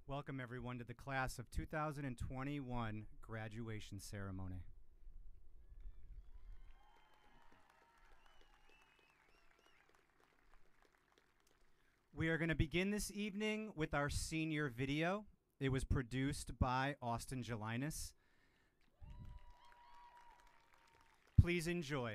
Welcome everyone to the class of 2021 graduation ceremony. We are going to begin this evening with our senior video. It was produced by Austin Gelinas. Please enjoy.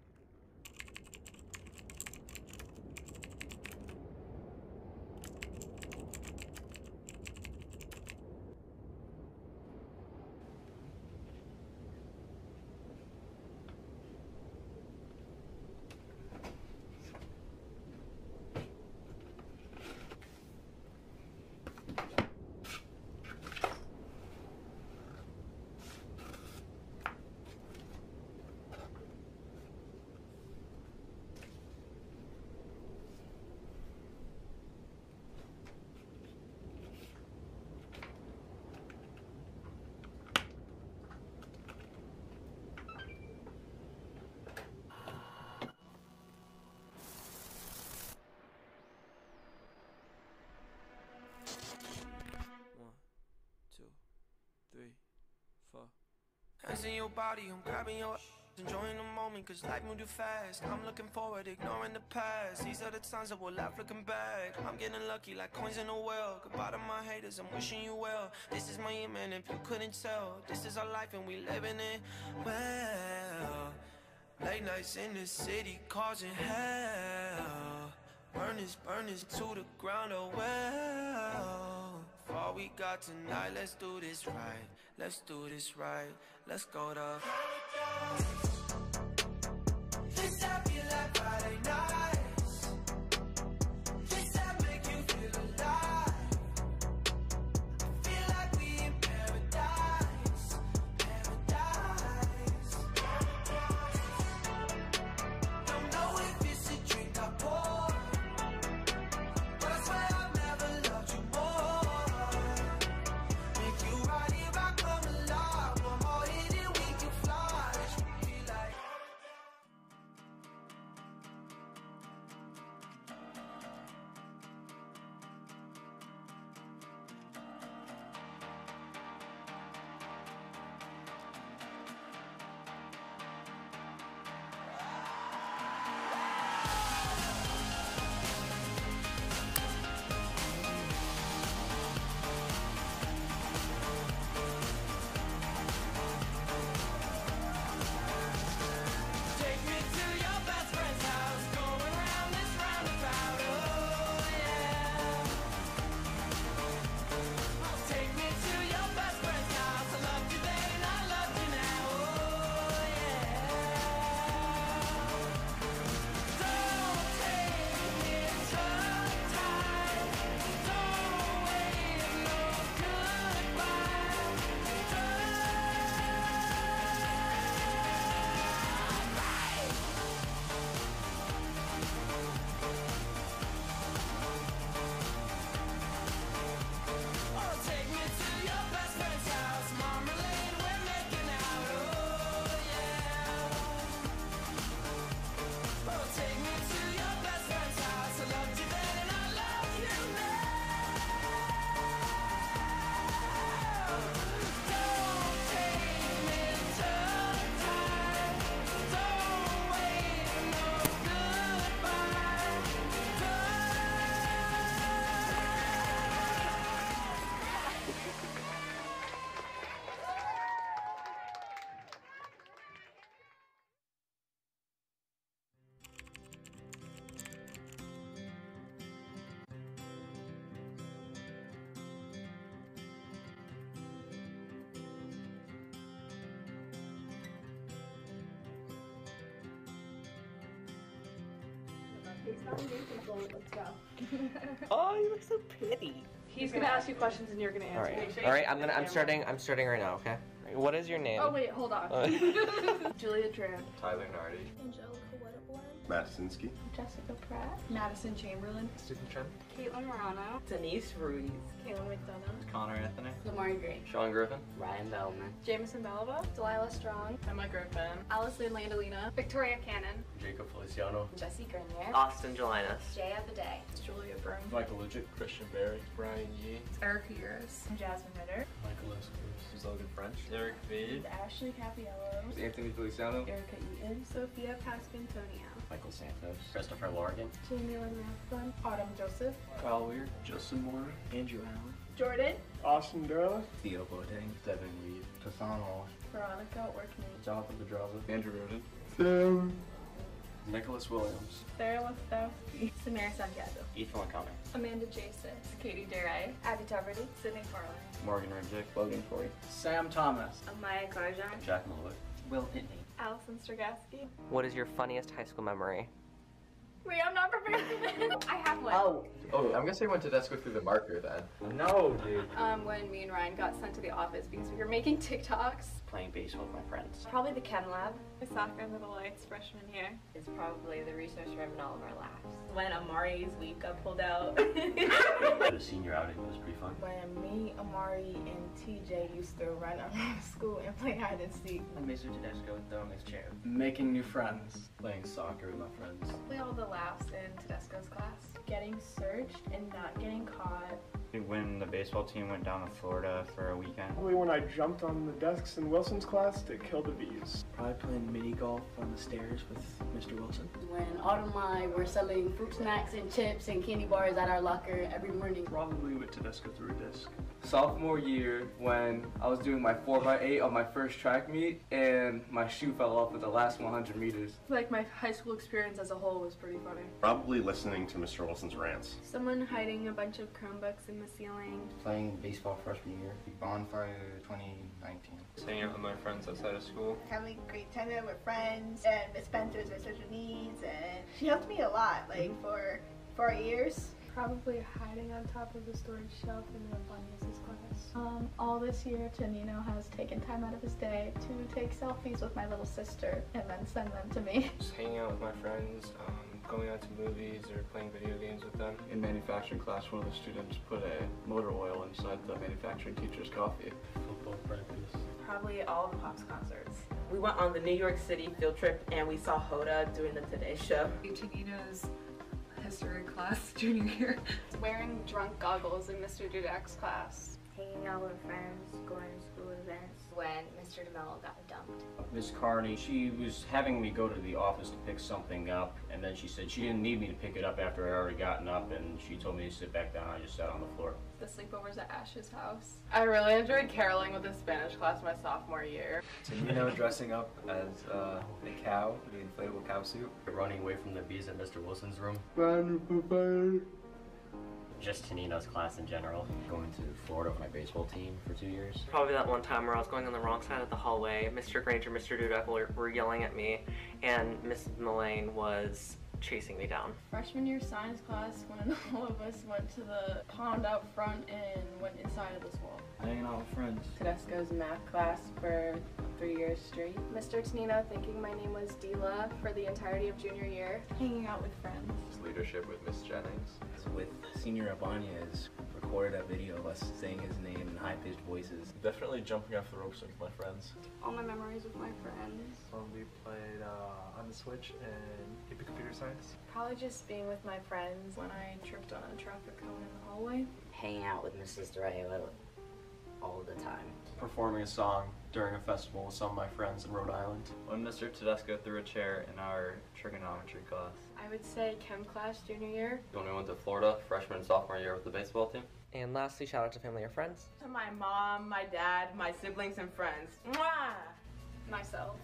Hands in your body, I'm grabbing your enjoying the moment, cause life moved too fast. I'm looking forward, ignoring the past. These are the times that we'll laugh looking back. I'm getting lucky like coins in a well. Goodbye to my haters, I'm wishing you well. This is my year, man, if you couldn't tell. This is our life and we living it well. Late nights in the city causing hell. Burners to the ground, oh well. For all we got tonight, let's do this right. Let's do this right. Let's go to this happy like Friday nights. This that make you feel alive. I feel like we in paradise. Paradise. Don't know if it's a drink I pour, but I swear I've never loved you more. Make you right here, I come alive. One more hit and we can fly. Be like take me to your best friend's house, going round this roundabout, oh yeah. Take me to your best friend's house. I loved you then and I love you now, oh yeah. Don't take me so tight. Don't wait no goodbye. Oh, take me to your best friend's house, Marmalade, we're making out, oh yeah. Oh, take me to your best friend's house. I loved you then and I love you now. Don't take me so tight. Don't wait no goodbye. Let's go. Oh, you look so pretty. He's gonna ask you questions and you're gonna answer. All right, Make sure all you right. check I'm the camera. starting right now. Okay. What is your name? Oh wait, hold on. Julia Tran. Tyler Nardi. Angelica Wedderborn. Matt Sinsky. Jessica Pratt. Madison Chamberlain. Stephen Trent. Caitlin Morano. Denise Ruiz. Caitlin McDonough. Connor Anthony. Lamari Gray. Sean Griffin. Ryan Bellman. Jameson Belva. Delilah Strong. Emma Griffin. Allison Landolina. Victoria Cannon. Jacob Feliciano. Jesse Grenier. Austin Jelinas. Jaya Bidet. Julia Byrne. Michael Lujic. Christian Berry. Brian Yee. Erica Uris. Jasmine Ritter. Michael Escalus. Logan French. Eric Vade. Ashley Capiello. Anthony Feliciano. Erica Eaton. Sophia Pascantonio. Michael Santos. Christopher Lorgan. Jamie Lynn Rathbun. Autumn Joseph. Kyle Weir. Justin Moore. Andrew Allen. Jordan. Austin Durla. Theo Boateng. Devin Reed. Tassan Walsh. Veronica Orkney. Jonathan Pedraza. Andrew Roden. Sam. Nicholas Williams. Sarah Westowski. Samara Santiago. Ethan O'Connor. Amanda Jason. Katie DeRay. Abby Tuberty. Sydney Farley. Morgan Rimjick. Logan Corey. Sam Thomas. Amaya Carjan. Jack Mullick. Will Pitney. Allison Stragaski. What is your funniest high school memory? Wait, I'm not prepared for this. I have one. Oh, I'm gonna say went to Desco through the marker then. No, dude. When me and Ryan got sent to the office because we were making TikToks. Playing baseball with my friends. Probably the Chem Lab. My soccer under the lights freshman year. It's probably the research room and all of our labs. When Amari's week got pulled out. The senior outing was pretty fun. When me, Amari, and TJ used to run around school and play hide and seek. When Mr. Tedesco would throw him his chair. Making new friends. Playing soccer with my friends. Play all the laughs in Tedesco's class. Getting searched and not getting caught. When the baseball team went down to Florida for a weekend. Probably when I jumped on the desks in Wilson's class to kill the bees. Probably playing mini golf on the stairs with Mr. Wilson. When Autumn and I were selling fruit snacks and chips and candy bars at our locker every morning. Probably with Tedesco through a disc. Sophomore year when I was doing my 4x8 on my first track meet and my shoe fell off at the last 100 meters. Like my high school experience as a whole was pretty funny. Probably listening to Mr. Wilson's rants. Someone hiding a bunch of Chromebooks in the ceiling. Playing baseball freshman year. Bonfire 2019. Hanging out with my friends outside of school. Having a great time with friends and Miss Spencer's with special needs, and she helped me a lot, like for 4 years. Probably hiding on top of the storage shelf in the Bunnies' class. All this year, Tonino has taken time out of his day to take selfies with my little sister and then send them to me. Just hanging out with my friends, going out to movies or playing video games with them. In manufacturing class, one of the students put a motor oil inside the manufacturing teacher's coffee. Football practice. Probably all the Pops concerts. We went on the New York City field trip and we saw Hoda doing the Today Show. Tonino's history class junior year. Wearing drunk goggles in Mr. Dudek's class. Hanging out with friends, going to school events. When Mr. DeMello got dumped. Miss Carney, she was having me go to the office to pick something up, and then she said she didn't need me to pick it up after I already gotten up, and she told me to sit back down. I just sat on the floor. The sleepovers at Ash's house. I really enjoyed caroling with the Spanish class my sophomore year. Tonino dressing up as a cow, the inflatable cow suit. Running away from the bees at Mr. Wilson's room. Just Tanino's class in general. Going to Florida with my baseball team for 2 years. Probably that one time where I was going on the wrong side of the hallway. Mr. Granger, Mr. Dudek were yelling at me, and Mrs. Mullane was chasing me down. Freshman year science class when all of us went to the pond out front and went inside of this wall. Hanging out with friends. Tedesco's math class for 3 years straight. Mr. Tonino thinking my name was Dila for the entirety of junior year. Hanging out with friends. Leadership with Miss Jennings. With Senior Abanez, recorded a video of us saying his name in high-pitched voices. Definitely jumping off the ropes with my friends. All my memories with my friends. We played on the Switch and AP Computer Science. Probably just being with my friends when I tripped on a traffic cone in the hallway. Hanging out with Mrs. DeRay all the time. Performing a song during a festival with some of my friends in Rhode Island. When Mr. Tedesco threw a chair in our trigonometry class. I would say chem class junior year. When we went to Florida, freshman and sophomore year with the baseball team. And lastly, shout out to family or friends. To my mom, my dad, my siblings, and friends. Mwah! Myself.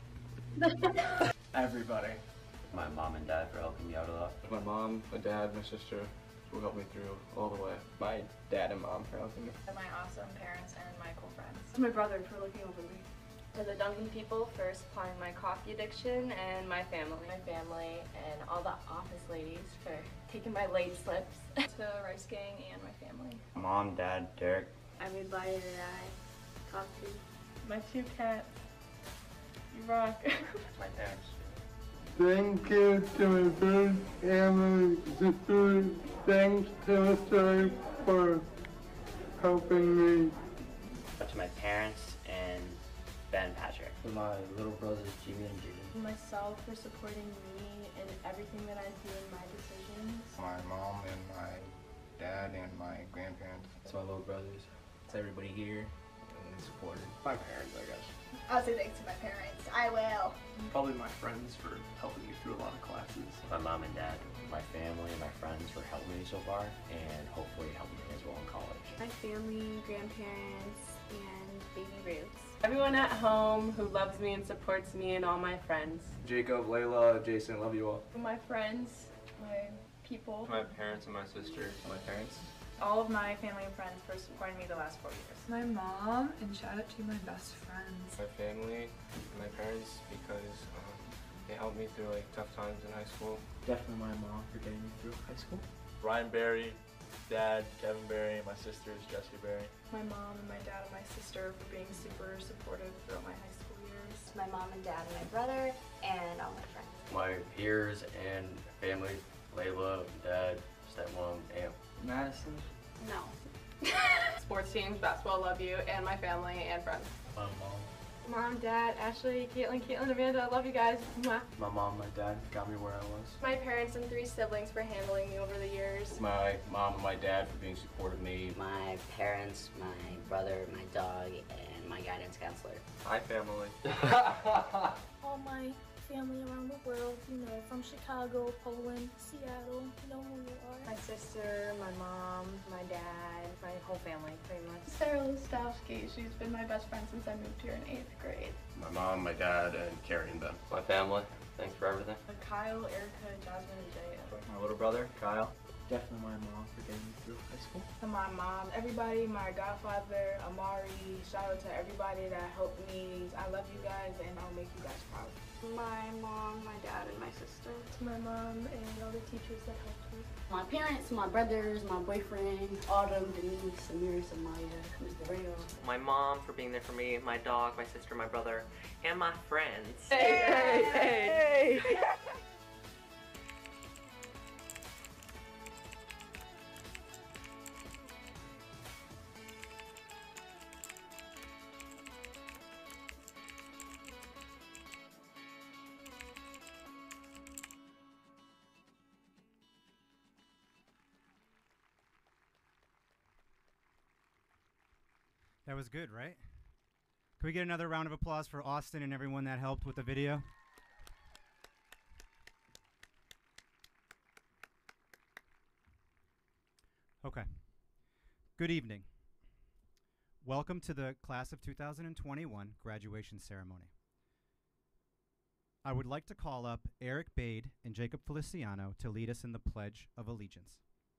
Everybody. My mom and dad for helping me out a lot. My mom, my dad, my sister who helped me through all the way. My dad and mom for helping me. My awesome parents and my cool friends. My brother for looking over me. To the Duncan people for supplying my coffee addiction, and my family. My family and all the office ladies for taking my late slips. To Rice Gang and my family. Mom, Dad, Derek. Everybody that I talked to. My 2 cats. You rock. My parents. Thank you to my birth family, sisters. Thanks to the story for helping me. To my parents and Ben and Patrick. To my little brothers Jimmy and Jaden. Myself for supporting me in everything that I do in my decisions. My mom and my dad and my grandparents. To my little brothers. To everybody here and supported. My parents, I guess. I'll say thanks to my parents. I will. Probably my friends for helping me through a lot of classes. My mom and dad, my family, and my friends for helping me so far, and hopefully helping me as well in college. My family, grandparents, and baby Roots. Everyone at home who loves me and supports me and all my friends. Jacob, Layla, Jason, love you all. My friends, my people. My parents and my sister. My parents. All of my family and friends for supporting me the last 4 years. My mom, and shout out to my best friends. My family, my parents, because they helped me through like tough times in high school. Definitely my mom for getting me through high school. Ryan Berry, Dad, Kevin Berry, and my sisters, Jessica Berry. My mom and my dad and my sister for being super supportive throughout my high school years. My mom and dad and my brother and all my friends. My peers and family, Layla, Dad, stepmom, Am. Madison? No. Sports teams, basketball, love you, and my family and friends. My mom. Mom, Dad, Ashley, Caitlin, Amanda, I love you guys. Mwah. My mom, my dad got me where I was. My parents and 3 siblings for handling me over the years. My mom and my dad for being supportive of me. My parents, my brother, my dog, and my guidance counselor. Hi, family. All my family around the world, from Chicago, Poland, Seattle, you know who you are. My sister, my mom, my dad, my whole family, pretty much. Sarah Listowski, she's been my best friend since I moved here in 8th grade. My mom, my dad, and Carrie and Ben. My family. Thanks for everything. Kyle, Erica, Jasmine, and Jay. My little brother, Kyle. Definitely my mom for getting me through high school. To my mom, everybody, my godfather, Amari, shout out to everybody that helped me. I love you guys and I'll make you guys proud. My mom, my dad, and my sister. To my mom and all the teachers that helped me. My parents, my brothers, my boyfriend, Autumn, Denise, Samir, Samaya, Mr. Rayo. My mom for being there for me, my dog, my sister, my brother, and my friends. Hey! That was good, right? Can we get another round of applause for Austin and everyone that helped with the video? Okay. Good evening. Welcome to the class of 2021 graduation ceremony. I would like to call up Eric Bade and Jacob Feliciano to lead us in the Pledge of Allegiance.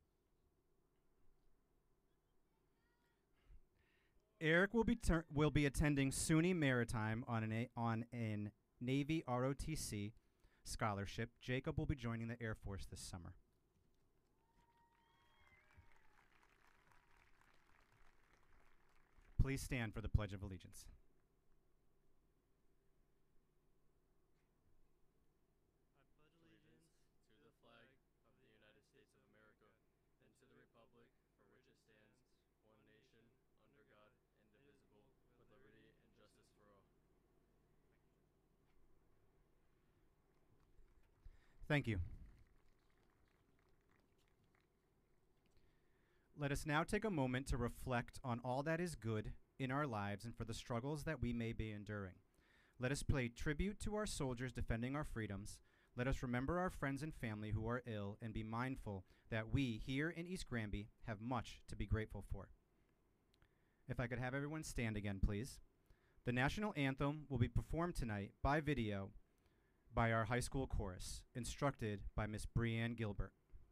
Eric will be attending SUNY Maritime on an Navy ROTC scholarship. Jacob will be joining the Air Force this summer. Please stand for the Pledge of Allegiance. Thank you. Let us now take a moment to reflect on all that is good in our lives and for the struggles that we may be enduring. Let us pay tribute to our soldiers defending our freedoms. Let us remember our friends and family who are ill and be mindful that we here in East Granby have much to be grateful for. If I could have everyone stand again, please. The national anthem will be performed tonight by video by our high school chorus, instructed by Miss Brianne Gilbert.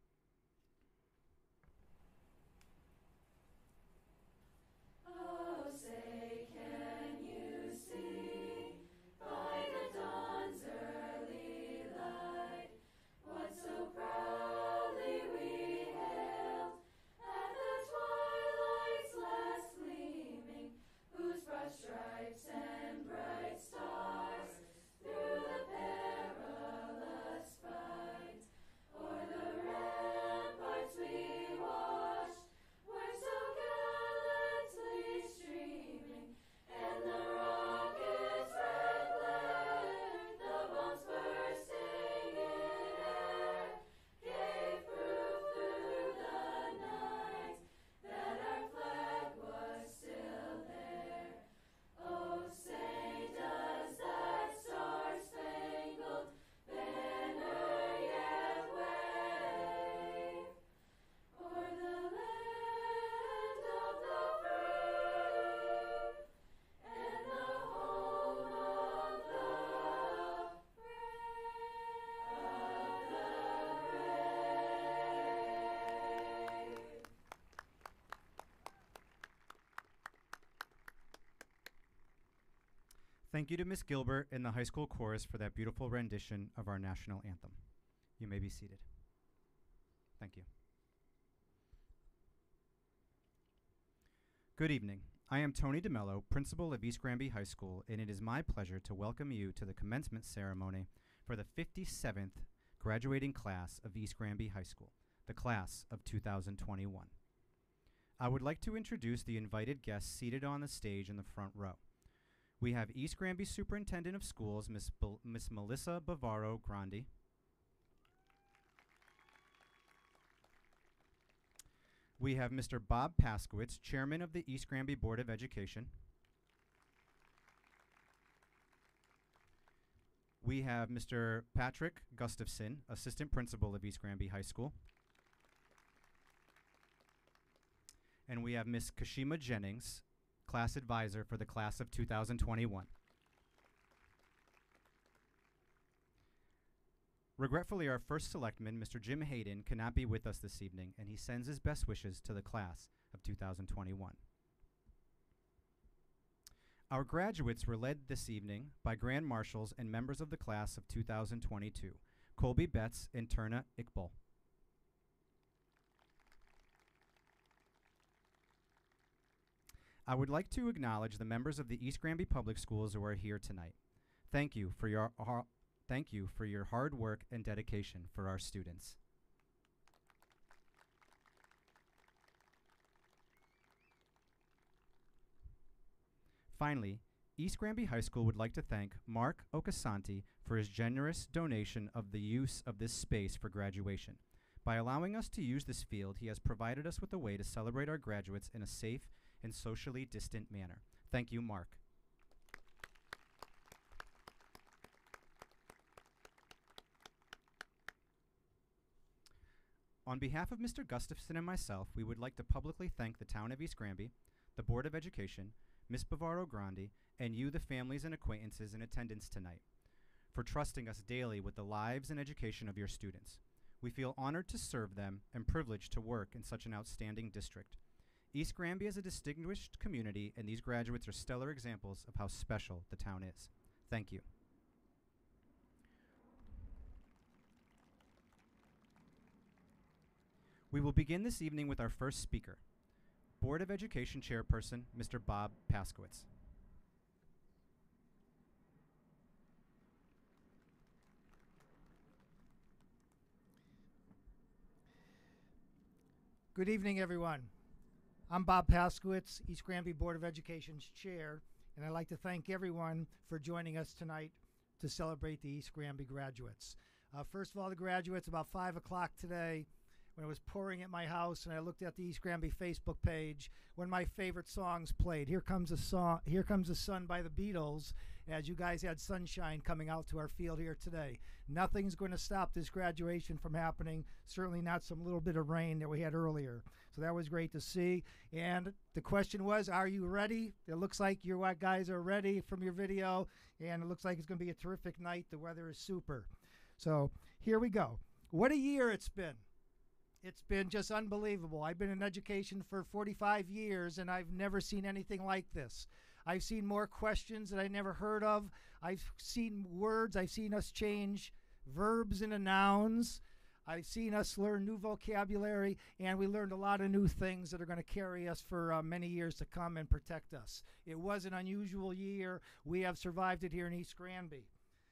Oh, say, can you see by the dawn's early light what so proudly we hailed at the twilight's last gleaming, whose broad stripes and bright stars through the perilous Thank you to Miss Gilbert and the high school chorus for that beautiful rendition of our national anthem. You may be seated. Thank you. Good evening. I am Tony DeMello, principal of East Granby High School, and it is my pleasure to welcome you to the commencement ceremony for the 57th graduating class of East Granby High School, the class of 2021. I would like to introduce the invited guests seated on the stage in the front row. We have East Granby Superintendent of Schools, Miss Melissa Bavaro Grandi. We have Mr. Bob Paskowitz, Chairman of the East Granby Board of Education. We have Mr. Patrick Gustafson, Assistant Principal of East Granby High School. And we have Miss Kashima Jennings, Class Advisor for the class of 2021. Regretfully, our first selectman, Mr. Jim Hayden, cannot be with us this evening, and he sends his best wishes to the class of 2021. Our graduates were led this evening by Grand Marshals and members of the class of 2022, Colby Betts and Turna Iqbal. I would like to acknowledge the members of the East Granby Public Schools who are here tonight. Thank you for your hard work and dedication for our students. Finally, East Granby High School would like to thank Mark Okasanti for his generous donation of the use of this space for graduation. By allowing us to use this field, he has provided us with a way to celebrate our graduates in a safe and socially distant manner. Thank you, Mark. On behalf of Mr. Gustafson and myself, we would like to publicly thank the town of East Granby, the Board of Education, Ms. Bavaro Grandi, and you, the families and acquaintances in attendance tonight, for trusting us daily with the lives and education of your students. We feel honored to serve them and privileged to work in such an outstanding district. East Granby is a distinguished community, and these graduates are stellar examples of how special the town is. Thank you. We will begin this evening with our first speaker, Board of Education Chairperson, Mr. Bob Paskowitz. Good evening, everyone. I'm Bob Paskowitz, East Granby Board of Education's chair, and I'd like to thank everyone for joining us tonight to celebrate the East Granby graduates. First of all, the graduates, about 5 o'clock today, when it was pouring at my house and I looked at the East Granby Facebook page, one of my favorite songs played, Here Comes the Sun by the Beatles, as you guys had sunshine coming out to our field here today. Nothing's going to stop this graduation from happening, certainly not some little bit of rain that we had earlier. So that was great to see. And the question was, are you ready? It looks like you guys are ready from your video, and it looks like it's going to be a terrific night. The weather is super. So here we go. What a year it's been. It's been just unbelievable. I've been in education for 45 years, and I've never seen anything like this. I've seen more questions that I never heard of. I've seen words. I've seen us change verbs into nouns. I've seen us learn new vocabulary, and we learned a lot of new things that are going to carry us for many years to come and protect us. It was an unusual year. We have survived it here in East Granby.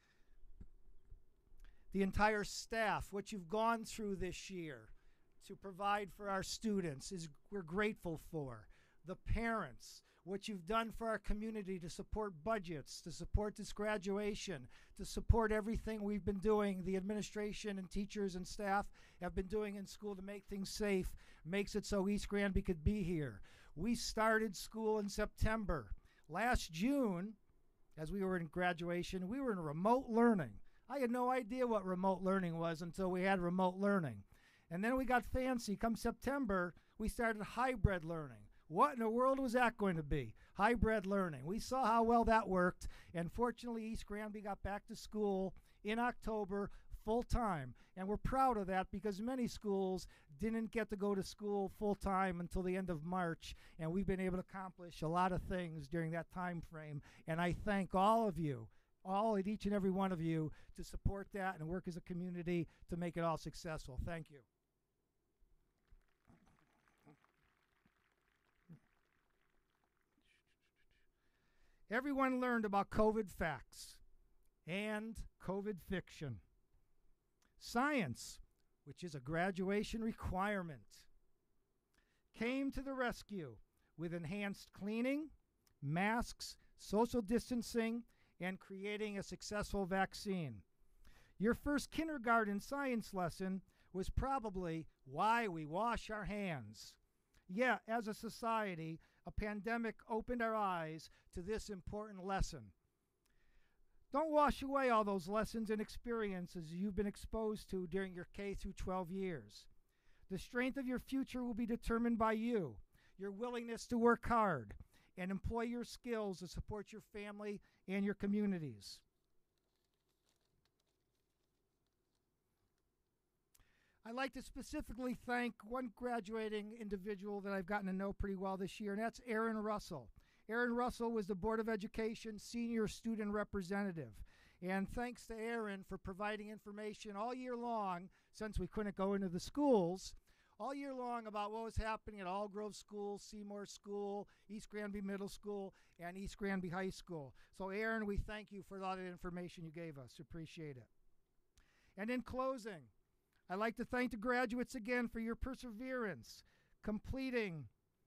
The entire staff, what you've gone through this year to provide for our students, we're grateful for. The parents, what you've done for our community to support budgets, to support this graduation, to support everything we've been doing, the administration and teachers and staff have been doing in school to make things safe, makes it so East Granby could be here. We started school in September. Last June, as we were in graduation, we were in remote learning. I had no idea what remote learning was until we had remote learning. And then we got fancy. Come September, we started hybrid learning. What in the world was that going to be? Hybrid learning. We saw how well that worked, and fortunately East Granby got back to school in October, full time. And we're proud of that because many schools didn't get to go to school full time until the end of March. And we've been able to accomplish a lot of things during that time frame. And I thank all of you, all and each and every one of you, to support that and work as a community to make it all successful. Thank you. Everyone learned about COVID facts and COVID fiction. Science, which is a graduation requirement, came to the rescue with enhanced cleaning, masks, social distancing, and creating a successful vaccine. Your first kindergarten science lesson was probably why we wash our hands. Yeah, as a society, a pandemic opened our eyes to this important lesson. Don't wash away all those lessons and experiences you've been exposed to during your K through 12 years. The strength of your future will be determined by you, your willingness to work hard, and employ your skills to support your family and your communities. I'd like to specifically thank one graduating individual that I've gotten to know pretty well this year, and that's Aaron Russell. Aaron Russell was the Board of Education Senior Student Representative. And thanks to Aaron for providing information all year long, since we couldn't go into the schools, all year long about what was happening at Allgrove School, Seymour School, East Granby Middle School, and East Granby High School. So Aaron, we thank you for all the information you gave us. Appreciate it. And in closing, I'd like to thank the graduates again for your perseverance, completing,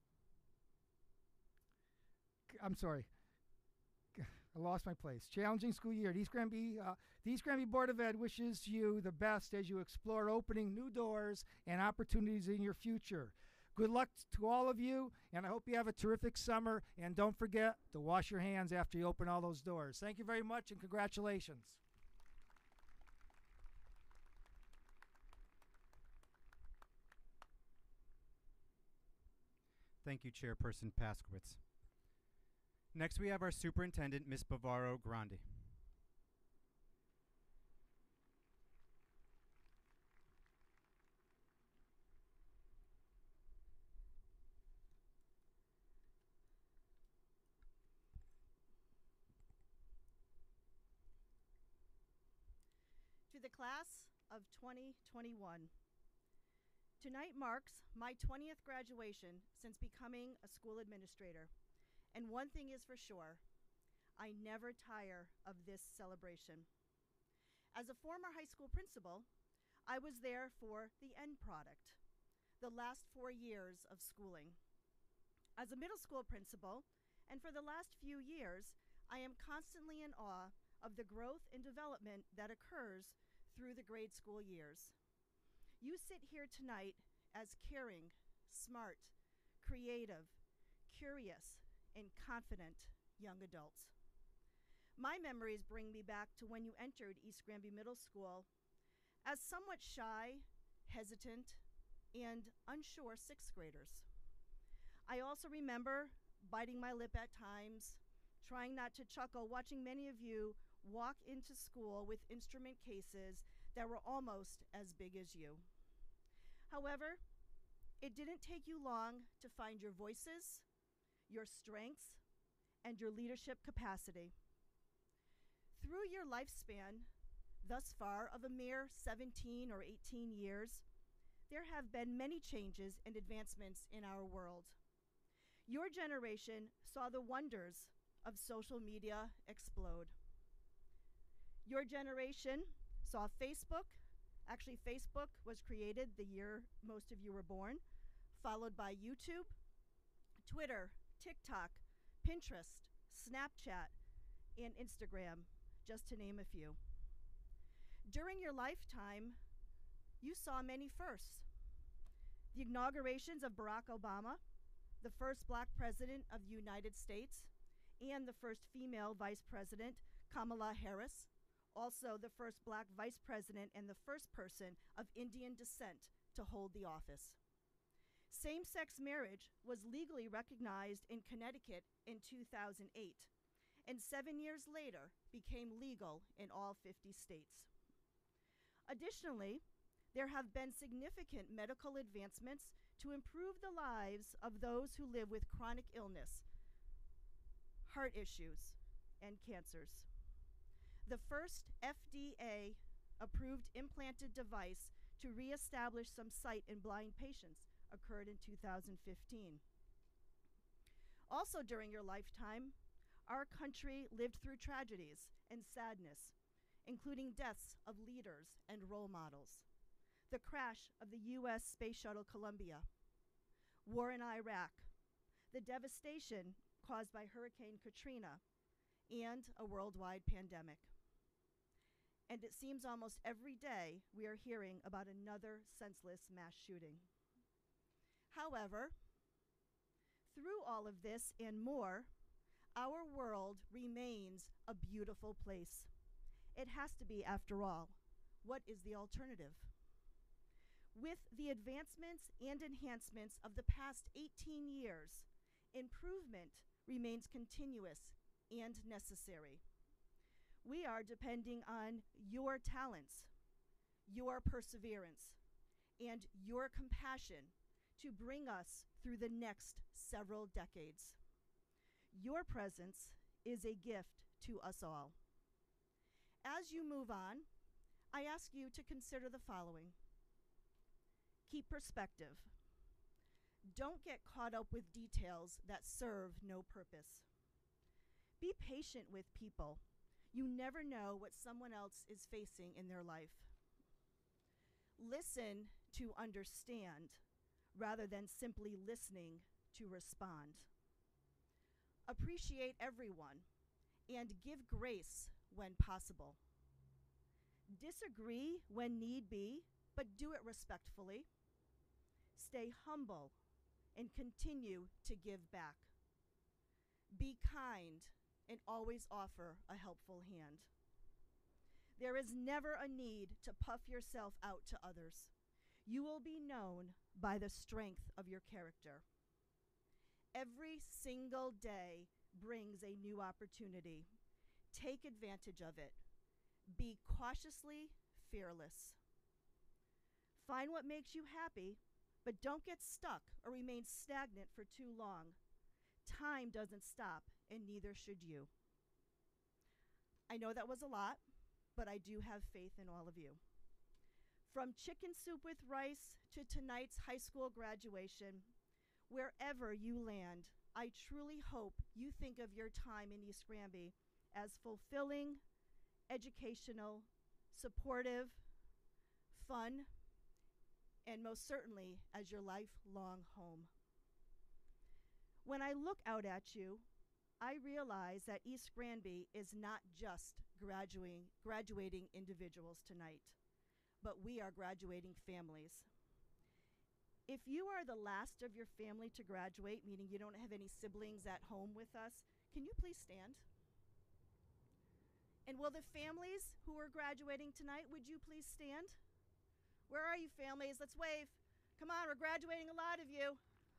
I lost my place. Challenging school year. The East Granby Board of Ed wishes you the best as you explore opening new doors and opportunities in your future. Good luck to all of you, and I hope you have a terrific summer. And don't forget to wash your hands after you open all those doors. Thank you very much, and congratulations. Thank you, Chairperson Paskowitz. Next, we have our Superintendent, Ms. Bavaro Grandi. To the class of 2021. Tonight marks my 20th graduation since becoming a school administrator. And one thing is for sure, I never tire of this celebration. As a former high school principal, I was there for the end product, the last 4 years of schooling. As a middle school principal, and for the last few years, I am constantly in awe of the growth and development that occurs through the grade school years. You sit here tonight as caring, smart, creative, curious, and confident young adults. My memories bring me back to when you entered East Granby Middle School as somewhat shy, hesitant, and unsure sixth graders. I also remember biting my lip at times, trying not to chuckle, watching many of you walk into school with instrument cases that were almost as big as you. However, it didn't take you long to find your voices, your strengths, and your leadership capacity. Through your lifespan, thus far of a mere 17 or 18 years, there have been many changes and advancements in our world. Your generation saw the wonders of social media explode. Your generation saw Facebook. Actually, Facebook was created the year most of you were born, followed by YouTube, Twitter, TikTok, Pinterest, Snapchat, and Instagram, just to name a few. During your lifetime, you saw many firsts. The inaugurations of Barack Obama, the first black president of the United States, and the first female vice president, Kamala Harris, also the first black vice president and the first person of Indian descent to hold the office. Same-sex marriage was legally recognized in Connecticut in 2008, and 7 years later became legal in all 50 states. Additionally, there have been significant medical advancements to improve the lives of those who live with chronic illness, heart issues, and cancers. The first FDA approved implanted device to reestablish some sight in blind patients occurred in 2015. Also during your lifetime, our country lived through tragedies and sadness, including deaths of leaders and role models, the crash of the U.S. Space Shuttle Columbia, war in Iraq, the devastation caused by Hurricane Katrina, and a worldwide pandemic. And it seems almost every day we are hearing about another senseless mass shooting. However, through all of this and more, our world remains a beautiful place. It has to be, after all. What is the alternative? With the advancements and enhancements of the past 18 years, improvement remains continuous and necessary. We are depending on your talents, your perseverance, and your compassion to bring us through the next several decades. Your presence is a gift to us all. As you move on, I ask you to consider the following. Keep perspective. Don't get caught up with details that serve no purpose. Be patient with people. You never know what someone else is facing in their life. Listen to understand rather than simply listening to respond. Appreciate everyone and give grace when possible. Disagree when need be, but do it respectfully. Stay humble and continue to give back. Be kind and always offer a helpful hand. There is never a need to puff yourself out to others. You will be known by the strength of your character. Every single day brings a new opportunity. Take advantage of it. Be cautiously fearless. Find what makes you happy, but don't get stuck or remain stagnant for too long. Time doesn't stop, and neither should you. I know that was a lot, but I do have faith in all of you. From chicken soup with rice to tonight's high school graduation, wherever you land, I truly hope you think of your time in East Granby as fulfilling, educational, supportive, fun, and most certainly as your lifelong home. When I look out at you, I realize that East Granby is not just graduating individuals tonight, but we are graduating families. If you are the last of your family to graduate, meaning you don't have any siblings at home with us, can you please stand? And will the families who are graduating tonight, would you please stand? Where are you, families? Let's wave. Come on, we're graduating a lot of you.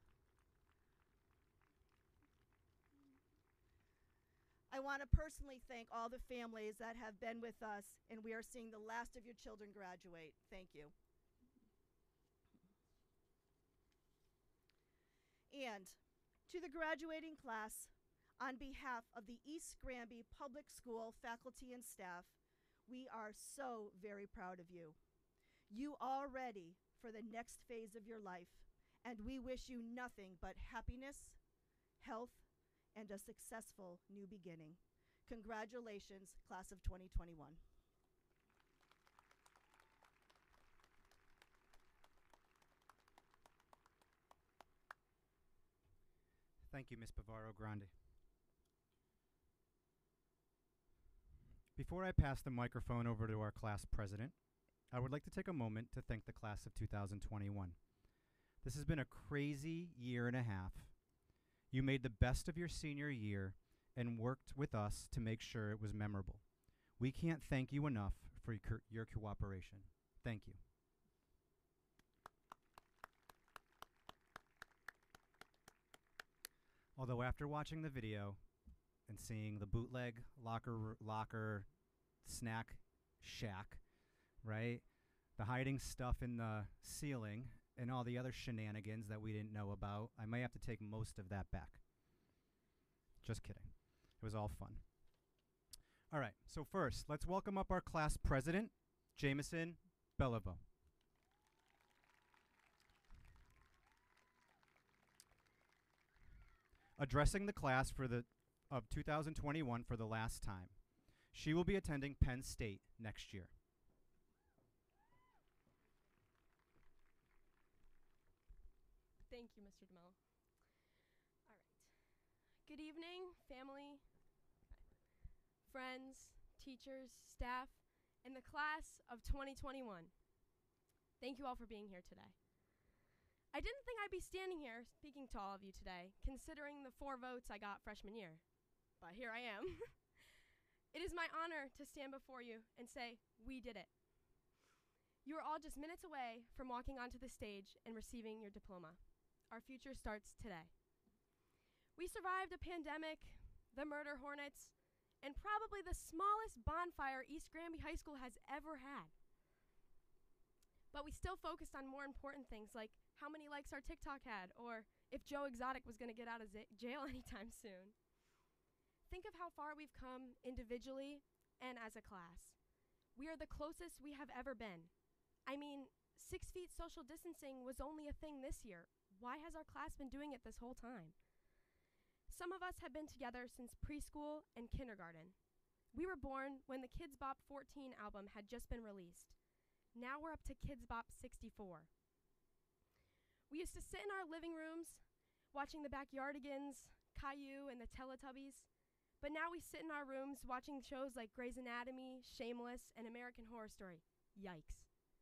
I want to personally thank all the families that have been with us, and we are seeing the last of your children graduate. Thank you. And to the graduating class, on behalf of the East Granby Public School faculty and staff, we are so very proud of you. You are ready for the next phase of your life, and we wish you nothing but happiness, health, and a successful new beginning. Congratulations, class of 2021. Thank you, Ms. Bavaro Grande. Before I pass the microphone over to our class president, I would like to take a moment to thank the class of 2021. This has been a crazy year and a half. You made the best of your senior year and worked with us to make sure it was memorable. We can't thank you enough for your cooperation. Thank you. Although after watching the video and seeing the bootleg locker snack shack, right? the hiding stuff in the ceiling, and all the other shenanigans that we didn't know about. I may have to take most of that back. Just kidding. It was all fun. All right, so first, let's welcome up our class president, Jameson Beliveau. Addressing the class of 2021 for the last time. She will be attending Penn State next year. Thank you, Mr. DeMello. All right. Good evening, family, friends, teachers, staff, and the class of 2021. Thank you all for being here today. I didn't think I'd be standing here speaking to all of you today, considering the 4 votes I got freshman year, but here I am. It is my honor to stand before you and say, we did it. You are all just minutes away from walking onto the stage and receiving your diploma. Our future starts today. We survived a pandemic, the murder hornets, and probably the smallest bonfire East Granby High School has ever had. But we still focused on more important things like how many likes our TikTok had, or if Joe Exotic was going to get out of jail anytime soon. Think of how far we've come individually and as a class. We are the closest we have ever been. I mean, 6 feet social distancing was only a thing this year. Why has our class been doing it this whole time? Some of us have been together since preschool and kindergarten. We were born when the Kids Bop 14 album had just been released. Now we're up to Kids Bop 64. We used to sit in our living rooms watching the Backyardigans, Caillou, and the Teletubbies, but now we sit in our rooms watching shows like Grey's Anatomy, Shameless, and American Horror Story. Yikes.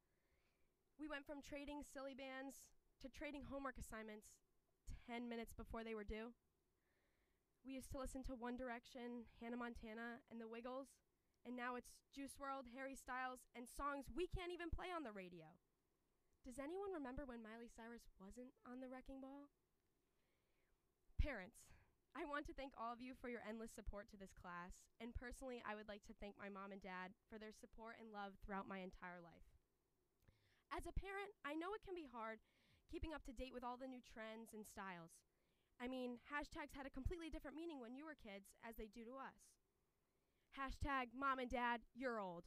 We went from trading silly bands to trading homework assignments 10 minutes before they were due. We used to listen to One Direction, Hannah Montana, and the Wiggles, and now it's Juice WRLD, Harry Styles, and songs we can't even play on the radio. Does anyone remember when Miley Cyrus wasn't on the Wrecking Ball? Parents, I want to thank all of you for your endless support to this class, and personally, I would like to thank my mom and dad for their support and love throughout my entire life. As a parent, I know it can be hard keeping up to date with all the new trends and styles. I mean, hashtags had a completely different meaning when you were kids as they do to us. Hashtag mom and dad, you're old.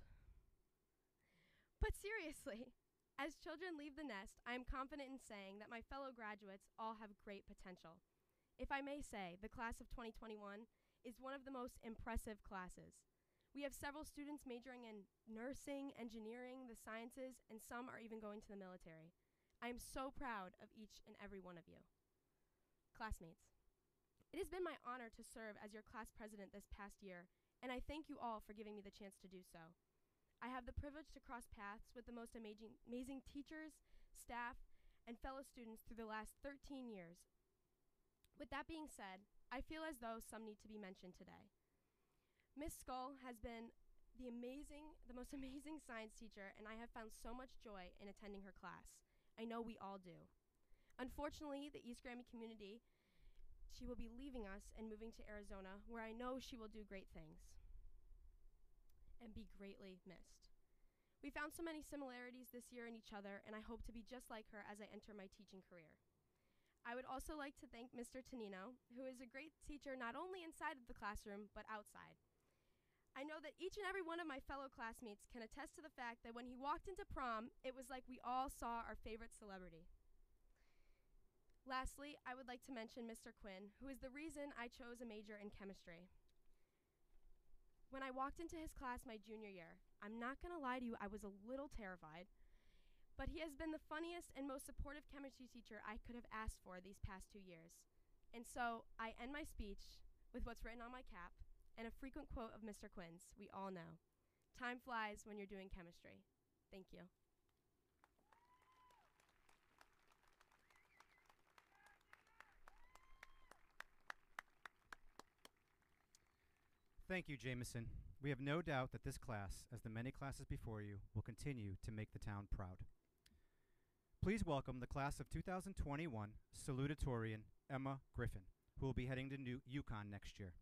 But seriously, as children leave the nest, I am confident in saying that my fellow graduates all have great potential. If I may say, the class of 2021 is one of the most impressive classes. We have several students majoring in nursing, engineering, the sciences, and some are even going to the military. I am so proud of each and every one of you. Classmates, it has been my honor to serve as your class president this past year, and I thank you all for giving me the chance to do so. I have the privilege to cross paths with the most amazing teachers, staff, and fellow students through the last 13 years. With that being said, I feel as though some need to be mentioned today. Miss Skull has been the most amazing science teacher, and I have found so much joy in attending her class. I know we all do. Unfortunately, the East Granby community, she will be leaving us and moving to Arizona, where I know she will do great things and be greatly missed. We found so many similarities this year in each other, and I hope to be just like her as I enter my teaching career. I would also like to thank Mr. Tonino, who is a great teacher not only inside of the classroom, but outside. I know that each and every one of my fellow classmates can attest to the fact that when he walked into prom, it was like we all saw our favorite celebrity. Lastly, I would like to mention Mr. Quinn, who is the reason I chose a major in chemistry. When I walked into his class my junior year, I'm not going to lie to you, I was a little terrified, but he has been the funniest and most supportive chemistry teacher I could have asked for these past 2 years. And so I end my speech with what's written on my cap and a frequent quote of Mr. Quinn's. We all know, time flies when you're doing chemistry. Thank you. Thank you, Jameson. We have no doubt that this class, as the many classes before you, will continue to make the town proud. Please welcome the class of 2021 salutatorian Emma Griffin, who will be heading to Yukon next year.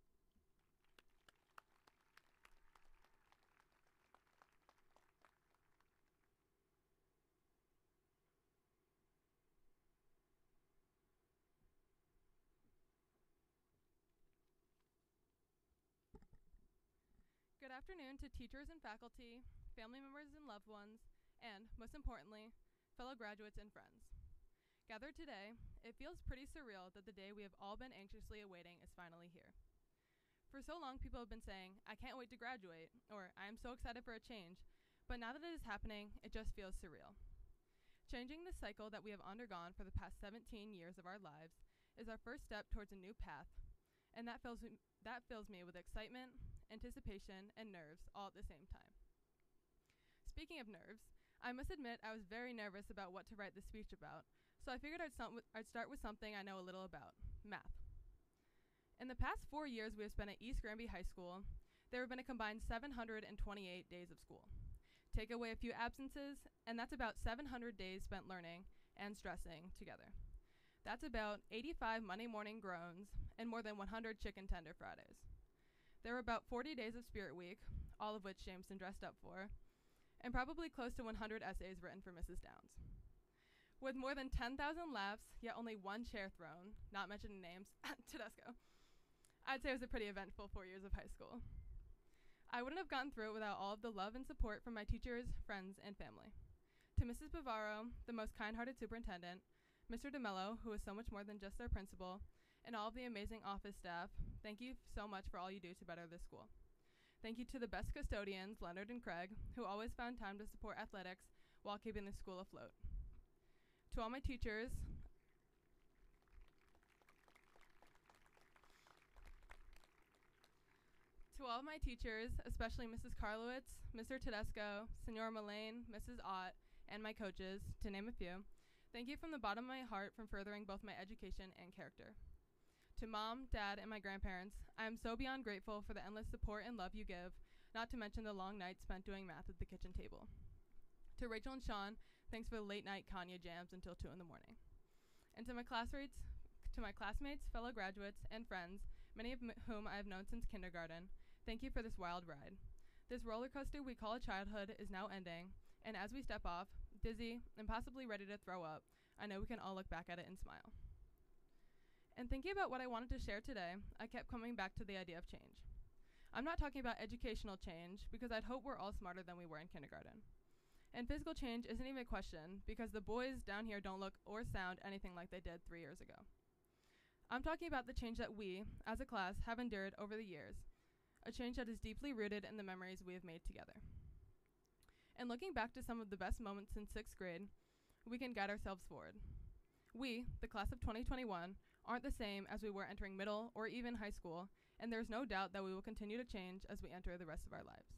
afternoon to teachers and faculty, family members and loved ones, and, most importantly, fellow graduates and friends. Gathered today, it feels pretty surreal that the day we have all been anxiously awaiting is finally here. For so long, people have been saying, "I can't wait to graduate," or "I am so excited for a change," but now that it is happening, it just feels surreal. Changing the cycle that we have undergone for the past 17 years of our lives is our first step towards a new path, and that fills me with excitement, anticipation, and nerves all at the same time. Speaking of nerves, I must admit I was very nervous about what to write this speech about, so I figured I'd start with something I know a little about: math. In the past 4 years we have spent at East Granby High School, there have been a combined 728 days of school. Take away a few absences, and that's about 700 days spent learning and stressing together. That's about 85 Monday morning groans and more than 100 chicken tender Fridays. There were about 40 days of Spirit Week, all of which Jameson dressed up for, and probably close to 100 essays written for Mrs. Downs. With more than 10,000 laughs, yet only one chair thrown, not mentioning names, Tedesco, I'd say it was a pretty eventful 4 years of high school. I wouldn't have gotten through it without all of the love and support from my teachers, friends, and family. To Mrs. Bavaro, the most kind-hearted superintendent, Mr. DeMello, who is so much more than just our principal, and all of the amazing office staff, thank you so much for all you do to better this school. Thank you to the best custodians, Leonard and Craig, who always found time to support athletics while keeping the school afloat. To all my teachers, especially Mrs. Karlowitz, Mr. Tedesco, Senora Mullane, Mrs. Ott, and my coaches, to name a few, thank you from the bottom of my heart for furthering both my education and character. To Mom, Dad, and my grandparents, I am so beyond grateful for the endless support and love you give, not to mention the long nights spent doing math at the kitchen table. To Rachel and Sean, thanks for the late night Kanye jams until 2 in the morning. And to my classmates, fellow graduates, and friends, many of whom I have known since kindergarten, thank you for this wild ride. This roller coaster we call a childhood is now ending, and as we step off, dizzy and possibly ready to throw up, I know we can all look back at it and smile. And thinking about what I wanted to share today, I kept coming back to the idea of change. I'm not talking about educational change, because I'd hope we're all smarter than we were in kindergarten. And physical change isn't even a question, because the boys down here don't look or sound anything like they did 3 years ago. I'm talking about the change that we, as a class, have endured over the years, a change that is deeply rooted in the memories we have made together. And looking back to some of the best moments in 6th grade, we can guide ourselves forward. We, the class of 2021, aren't the same as we were entering middle or even high school, and there's no doubt that we will continue to change as we enter the rest of our lives.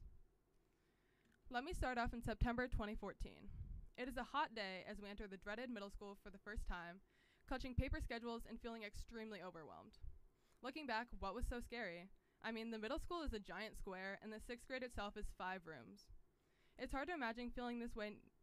Let me start off in September 2014. It is a hot day as we enter the dreaded middle school for the first time, clutching paper schedules and feeling extremely overwhelmed. Looking back, what was so scary? I mean, the middle school is a giant square, and the 6th grade itself is 5 rooms. It's hard to imagine feeling this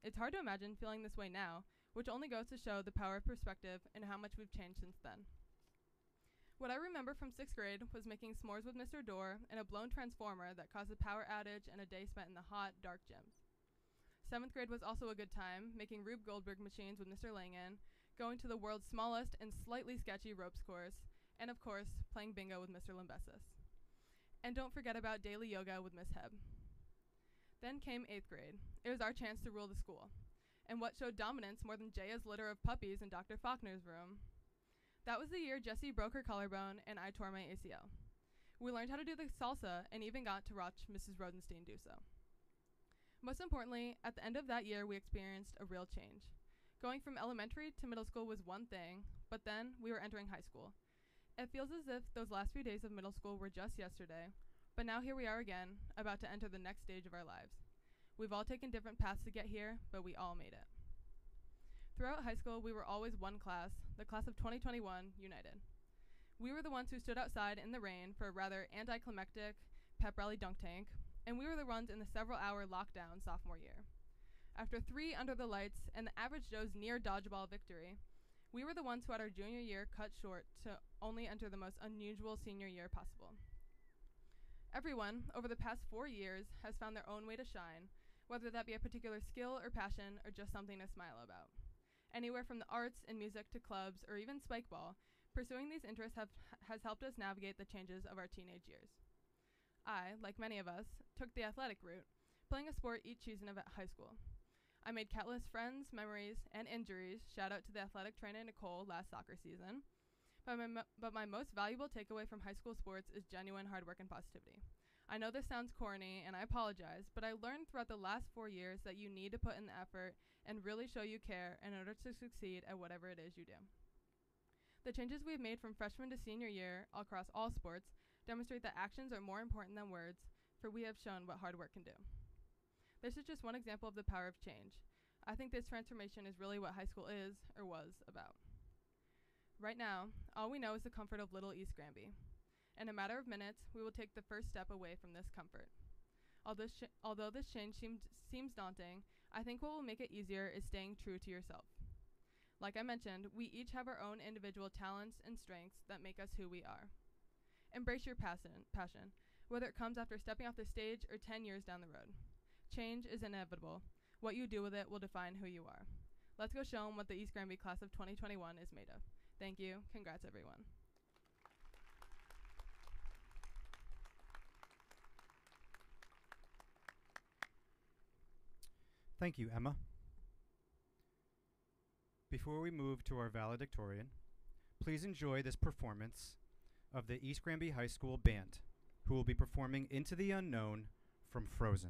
way now, which only goes to show the power of perspective and how much we've changed since then. What I remember from 6th grade was making s'mores with Mr. Dorr and a blown transformer that caused a power outage and a day spent in the hot, dark gyms. 7th grade was also a good time, making Rube Goldberg machines with Mr. Langan, going to the world's smallest and slightly sketchy ropes course, and of course, playing bingo with Mr. Limbesis. And don't forget about daily yoga with Miss Heb. Then came 8th grade. It was our chance to rule the school. And what showed dominance more than Jaya's litter of puppies in Dr. Faulkner's room? That was the year Jessie broke her collarbone and I tore my ACL. We learned how to do the salsa and even got to watch Mrs. Rodenstein do so. Most importantly, at the end of that year, we experienced a real change. Going from elementary to middle school was one thing, but then we were entering high school. It feels as if those last few days of middle school were just yesterday, but now here we are again, about to enter the next stage of our lives. We've all taken different paths to get here, but we all made it. Throughout high school, we were always one class, the class of 2021, united. We were the ones who stood outside in the rain for a rather anticlimactic pep rally dunk tank, and we were the ones in the several-hour lockdown sophomore year. After 3 under the lights and the average Joe's near dodgeball victory, we were the ones who had our junior year cut short to only enter the most unusual senior year possible. Everyone, over the past 4 years, has found their own way to shine, whether that be a particular skill or passion or just something to smile about. Anywhere from the arts and music to clubs or even spikeball, pursuing these interests has helped us navigate the changes of our teenage years. I, like many of us, took the athletic route, playing a sport each season of high school. I made countless friends, memories, and injuries. Shout out to the athletic trainer Nicole last soccer season. But my most valuable takeaway from high school sports is genuine hard work and positivity. I know this sounds corny, and I apologize, but I learned throughout the last 4 years that you need to put in the effort and really show you care in order to succeed at whatever it is you do. The changes we've made from freshman to senior year across all sports demonstrate that actions are more important than words, for we have shown what hard work can do. This is just one example of the power of change. I think this transformation is really what high school is, or was, about. Right now, all we know is the comfort of little East Granby. In a matter of minutes, we will take the first step away from this comfort. Although this change seems daunting, I think what will make it easier is staying true to yourself. Like I mentioned, we each have our own individual talents and strengths that make us who we are. Embrace your passion, whether it comes after stepping off the stage or 10 years down the road. Change is inevitable. What you do with it will define who you are. Let's go show them what the East Granby class of 2021 is made of. Thank you. Congrats, everyone. Thank you, Emma. Before we move to our valedictorian, please enjoy this performance of the East Granby High School Band, who will be performing Into the Unknown from Frozen.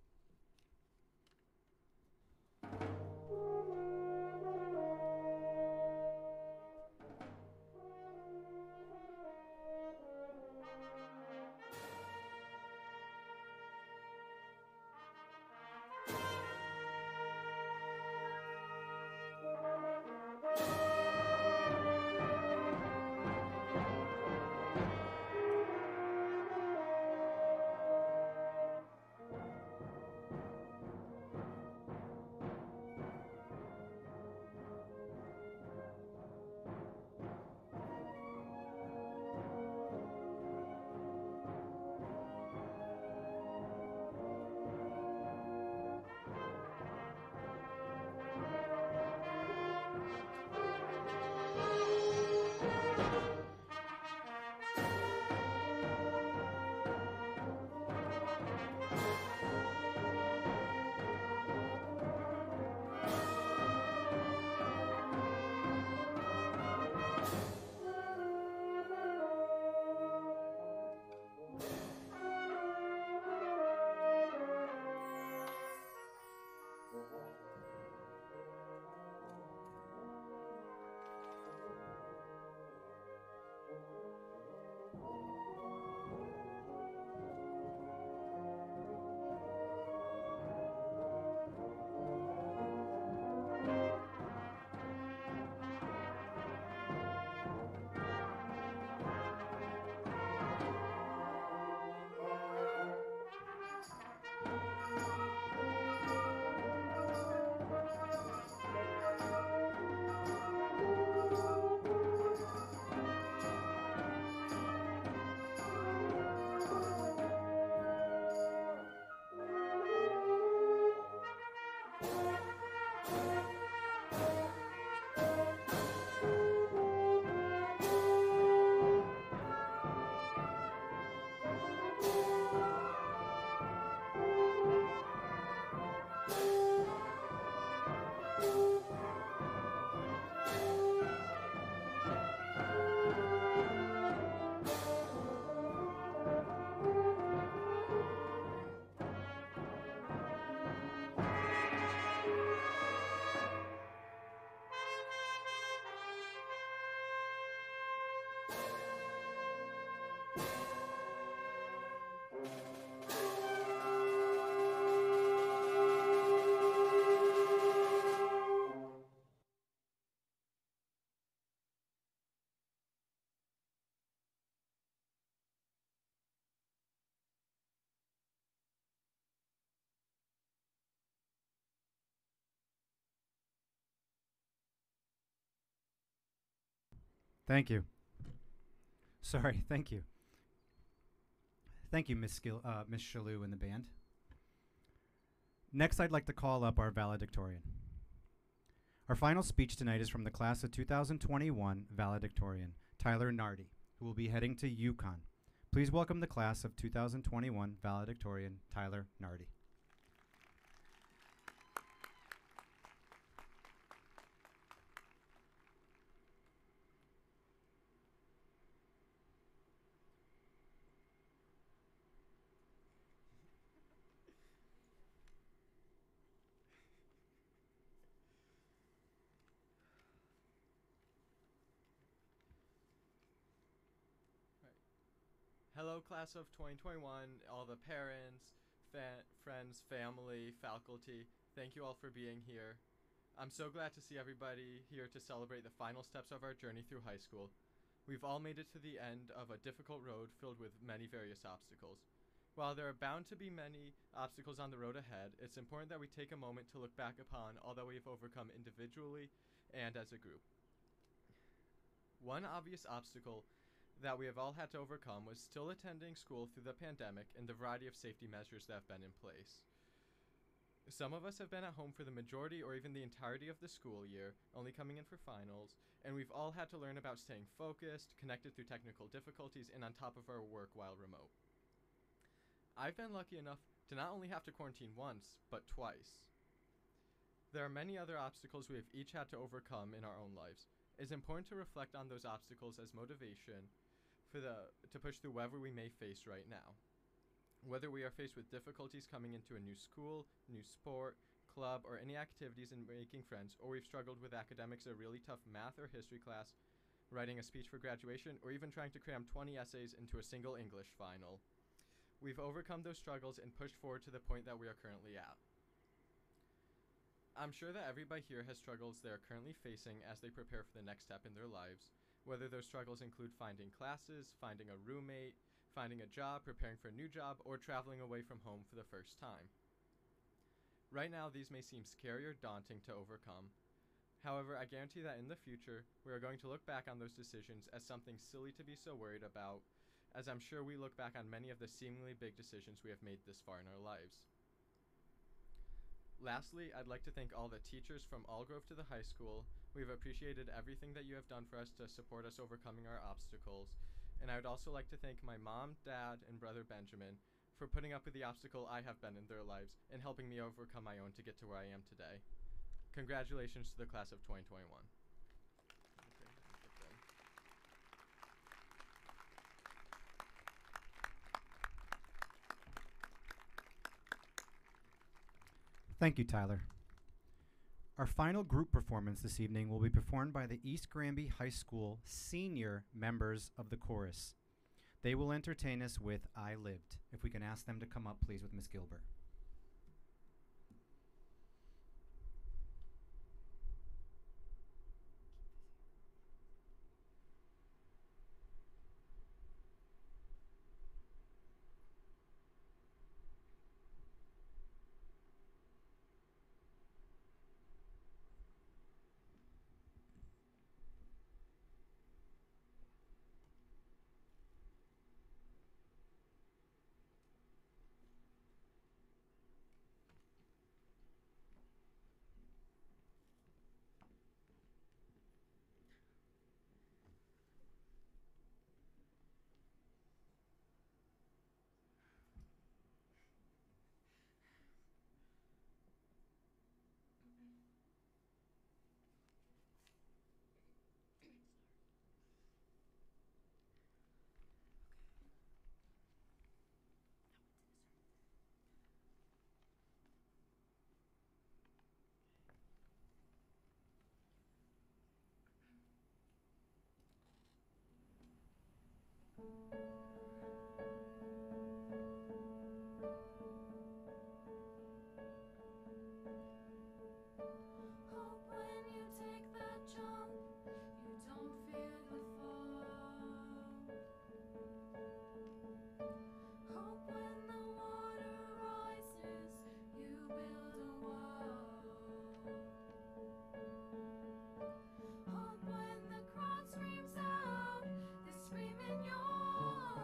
Thank you. Sorry, thank you. Thank you, Miss Shalou and the band. Next, I'd like to call up our valedictorian. Our final speech tonight is from the class of 2021 valedictorian, Tyler Nardi, who will be heading to UConn. Please welcome the class of 2021 valedictorian Tyler Nardi. Hello, class of 2021, all the parents, friends, family, faculty. Thank you all for being here. I'm so glad to see everybody here to celebrate the final steps of our journey through high school. We've all made it to the end of a difficult road filled with many various obstacles. While there are bound to be many obstacles on the road ahead, it's important that we take a moment to look back upon all that we've overcome individually and as a group. One obvious obstacle that we have all had to overcome was still attending school through the pandemic and the variety of safety measures that have been in place. Some of us have been at home for the majority or even the entirety of the school year, only coming in for finals, and we've all had to learn about staying focused, connected through technical difficulties, and on top of our work while remote. I've been lucky enough to not only have to quarantine once, but twice. There are many other obstacles we have each had to overcome in our own lives. It's important to reflect on those obstacles as motivation to push through whatever we may face right now. Whether we are faced with difficulties coming into a new school, new sport, club, or any activities in making friends, or we've struggled with academics, a really tough math or history class, writing a speech for graduation, or even trying to cram 20 essays into a single English final. We've overcome those struggles and pushed forward to the point that we are currently at. I'm sure that everybody here has struggles they are currently facing as they prepare for the next step in their lives. Whether those struggles include finding classes, finding a roommate, finding a job, preparing for a new job, or traveling away from home for the first time. Right now, these may seem scary or daunting to overcome. However, I guarantee that in the future, we are going to look back on those decisions as something silly to be so worried about, as I'm sure we look back on many of the seemingly big decisions we have made this far in our lives. Lastly, I'd like to thank all the teachers from Allgrove to the high school. We've appreciated everything that you have done for us to support us overcoming our obstacles. And I would also like to thank my mom, dad, and brother Benjamin for putting up with the obstacle I have been in their lives and helping me overcome my own to get to where I am today. Congratulations to the class of 2021. Thank you, Tyler. Our final group performance this evening will be performed by the East Granby High School senior members of the chorus. They will entertain us with I Lived. If we can ask them to come up, please, with Miss Gilbert. Hope when the crowd screams out, they scream in your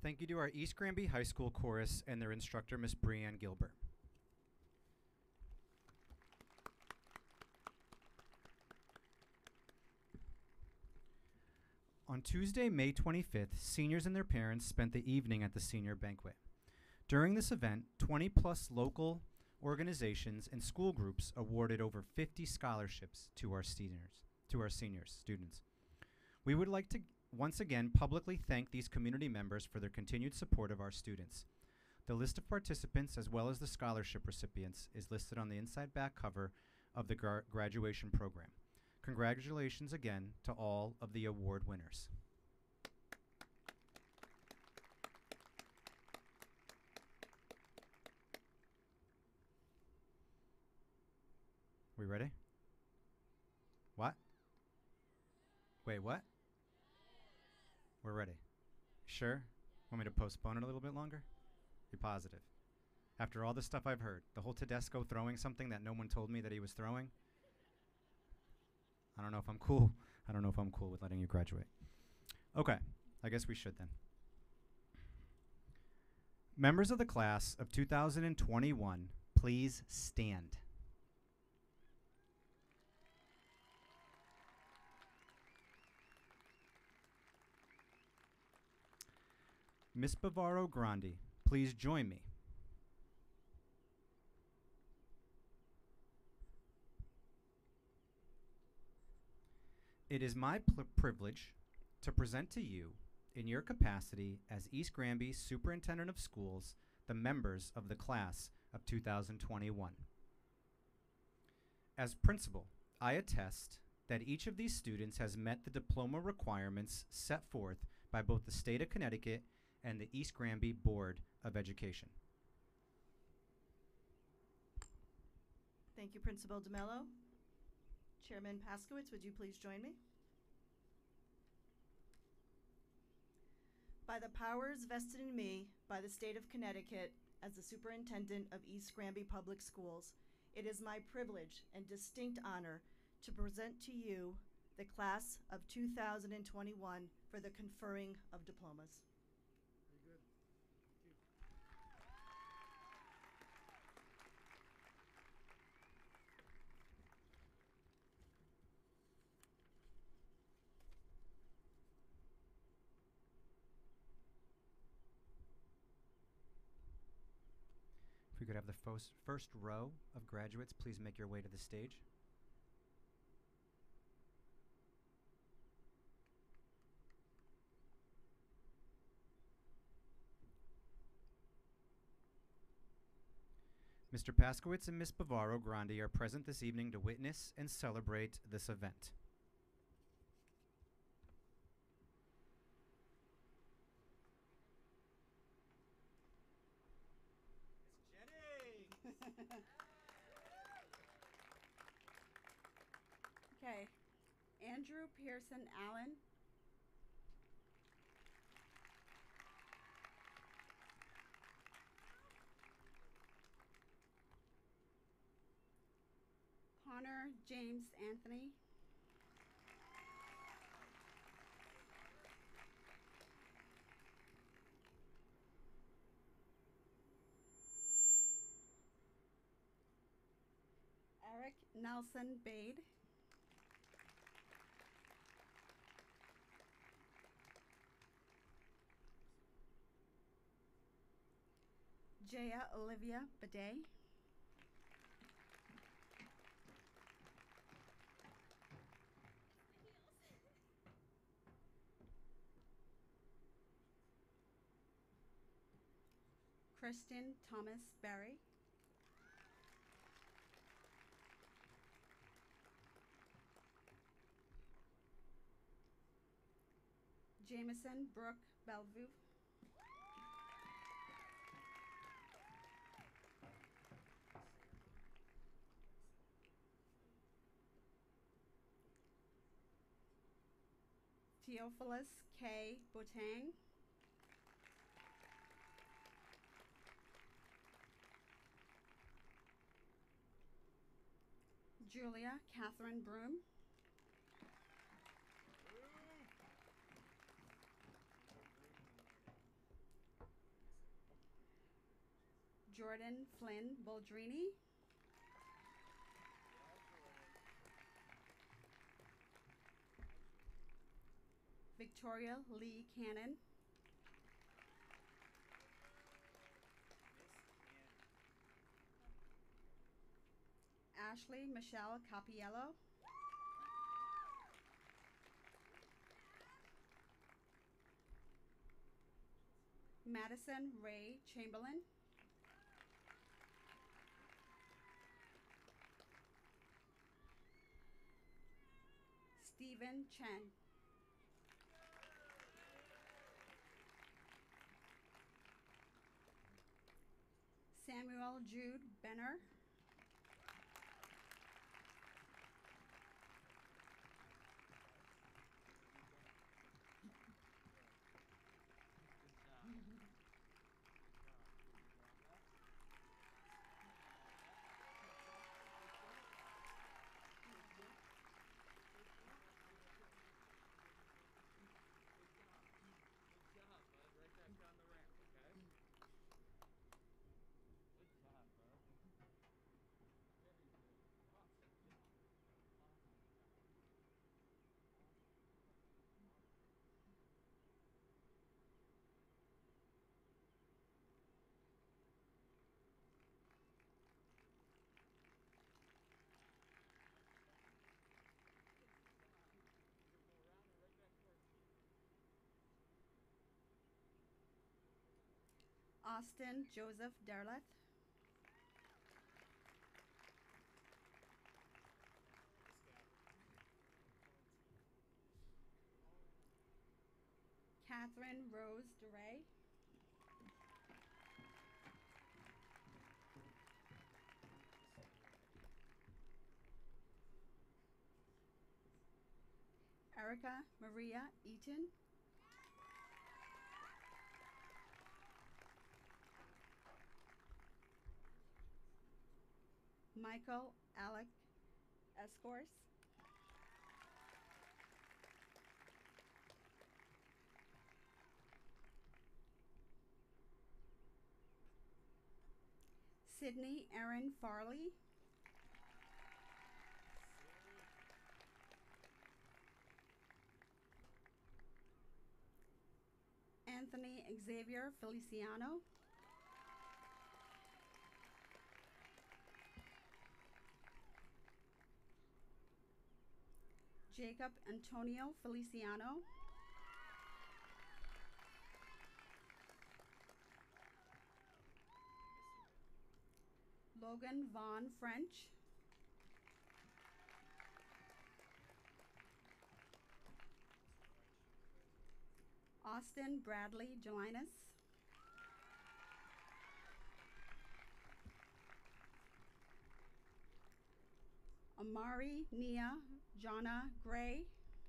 Thank you to our East Granby High School chorus and their instructor, Miss Brianne Gilbert. On Tuesday, May 25th, seniors and their parents spent the evening at the senior banquet. During this event, 20-plus local organizations and school groups awarded over 50 scholarships to our seniors, students. We would like to once again publicly thank these community members for their continued support of our students. The list of participants, as well as the scholarship recipients, is listed on the inside back cover of the graduation program. Congratulations again to all of the award winners. We ready? What? Wait, what? We're ready. Sure? Want me to postpone it a little bit longer? Be positive. After all the stuff I've heard, the whole Tedesco throwing something that no one told me that he was throwing, I don't know if I'm cool. I don't know if I'm cool with letting you graduate. Okay, I guess we should then. Members of the class of 2021, please stand. Miss Bavaro Grandi, please join me. It is my privilege to present to you, in your capacity as East Granby Superintendent of Schools, the members of the class of 2021. As principal, I attest that each of these students has met the diploma requirements set forth by both the state of Connecticut and the East Granby Board of Education. Thank you, Principal DeMello. Chairman Paskowitz, would you please join me? By the powers vested in me by the state of Connecticut as the Superintendent of East Granby Public Schools, it is my privilege and distinct honor to present to you the class of 2021 for the conferring of diplomas. Very good. Thank you. If we could have the first row of graduates, please make your way to the stage. Mr. Paskowitz and Ms. Bavaro Grandi are present this evening to witness and celebrate this event. Okay, Andrew Pearson Allen. Connor James Anthony. Eric Nelson Bade. Jaya Olivia Bidet. Kristen Thomas Berry. Jameson Brooke Bellevue. Theophilus K. Botang. Julia Catherine Broom. Jordan Flynn Boldrini. Victoria Lee Cannon. Ashley Michelle Capiello. Madison Ray Chamberlain. Stephen Chen. Samuel Jude Benner. Austin Joseph Derleth. Catherine Rose DeRay. Erica Maria Eaton. Michael Alec Escorse. Sydney Erin Farley. Anthony Xavier Feliciano. Jacob Antonio Feliciano. Logan Vaughn French. Austin Bradley Jelinus. Amari Nia Jana Gray.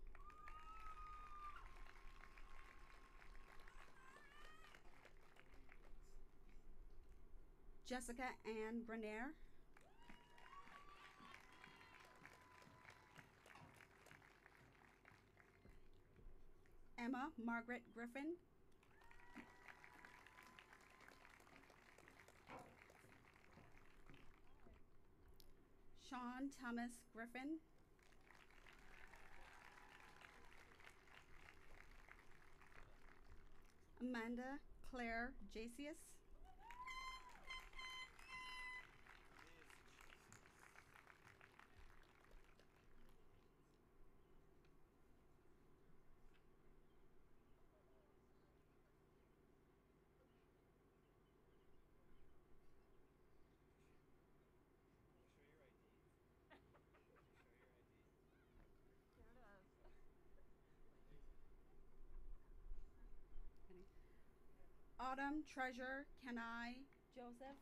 Jessica Ann Grenier. Emma Margaret Griffin. Sean Thomas Griffin. Amanda Claire Jasius. Autumn Treasure Kenai Joseph.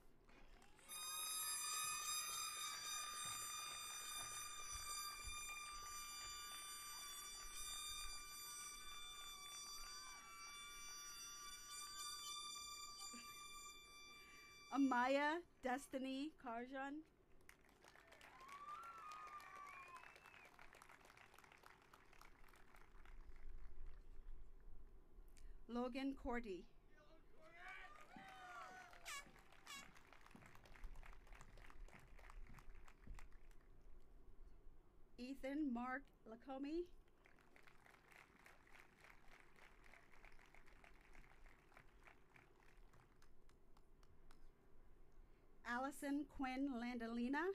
Amaya Destiny Karjan. Logan Cordy. Ethan Mark Lacombe. Allison Quinn Landalina.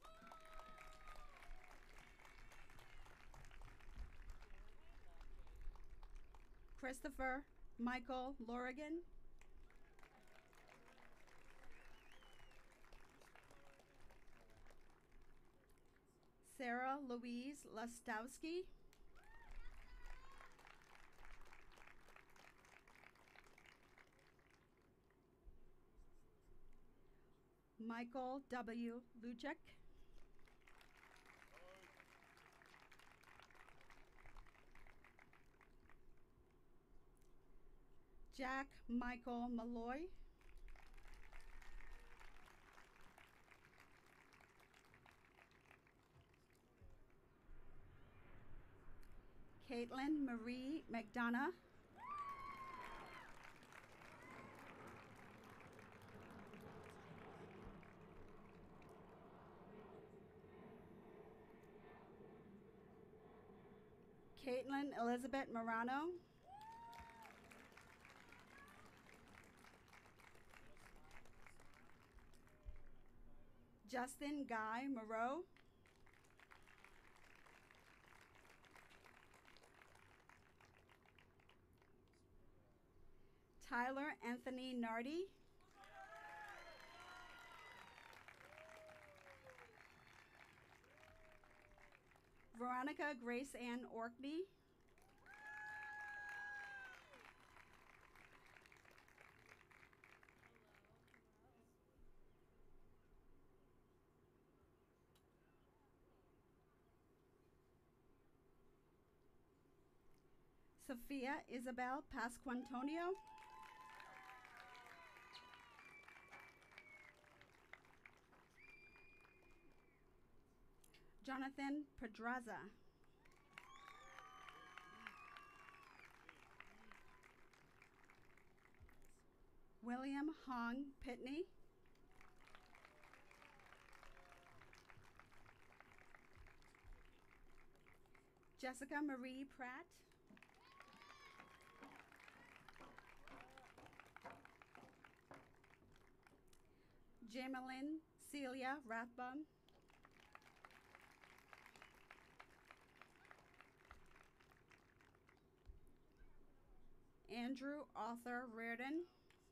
Christopher Michael Lorigan. Sarah Louise Lastowski. Michael W. Luchek. Jack Michael Malloy. Caitlin Marie McDonough. Caitlin Elizabeth Morano. Justin Guy Moreau. Tyler Anthony Nardi. Veronica Grace Ann Orkney. Sophia Isabel Pasquantonio. Jonathan Pedraza. William Hong Pitney. Jessica Marie Pratt. Jamelyn Celia Rathbun. Andrew Arthur Reardon.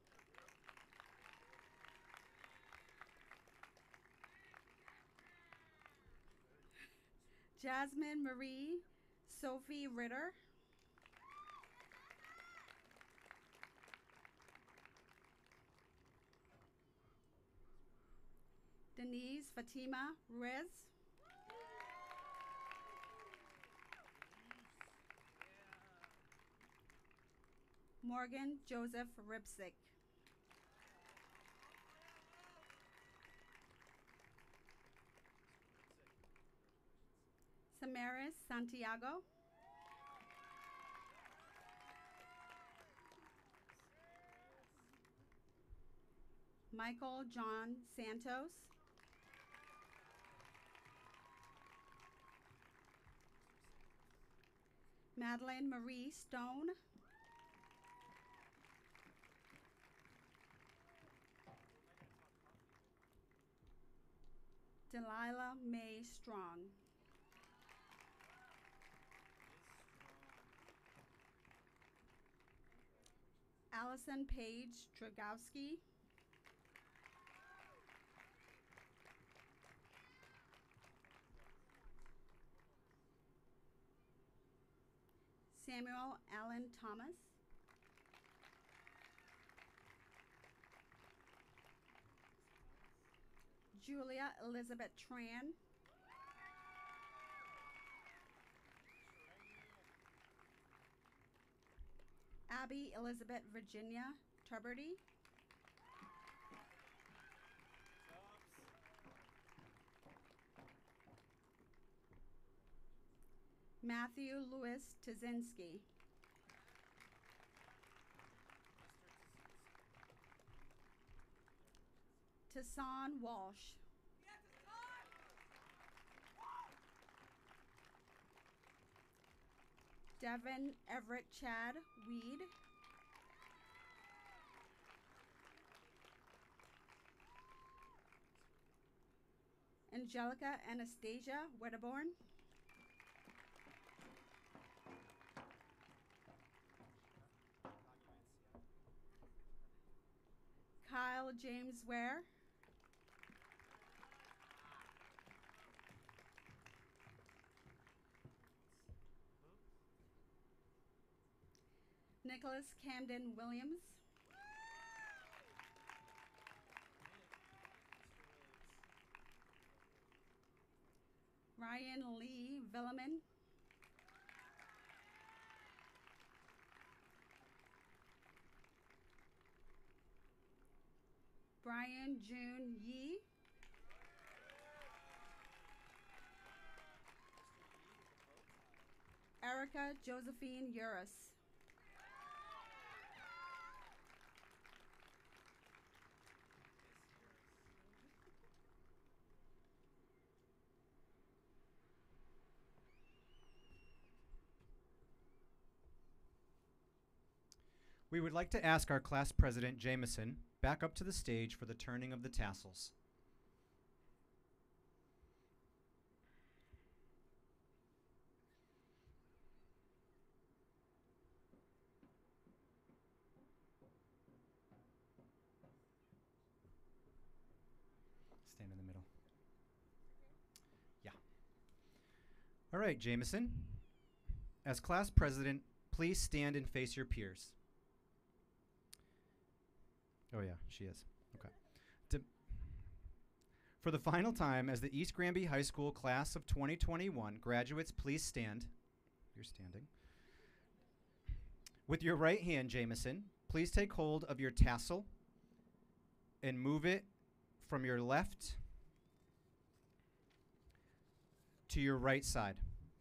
Jasmine Marie Sophie Ritter. Denise Fatima Rez. Morgan Joseph Ripsick. Samaris Santiago. Michael John Santos. Madeline Marie Stone. Delilah Mae Strong. Allison Paige Dragowski. Samuel Allen Thomas. Julia Elizabeth Tran. Abby Elizabeth Virginia Tuberty. Matthew Louis Tazinski. Tassan Walsh. Devin Everett Chad Weed. Angelica Anastasia Wedderborn. Kyle James Ware. Nicholas Camden Williams. Ryan Lee Villeman. Brian June Yee. Erica Josephine Uris. We would like to ask our class president, Jameson, back up to the stage for the turning of the tassels. Stand in the middle. Yeah. All right, Jameson. As class president, please stand and face your peers. Oh yeah, she is. Okay. For the final time, as the East Granby High School class of 2021 graduates, please stand. You're standing. With your right hand, Jameson, please take hold of your tassel and move it from your left to your right side.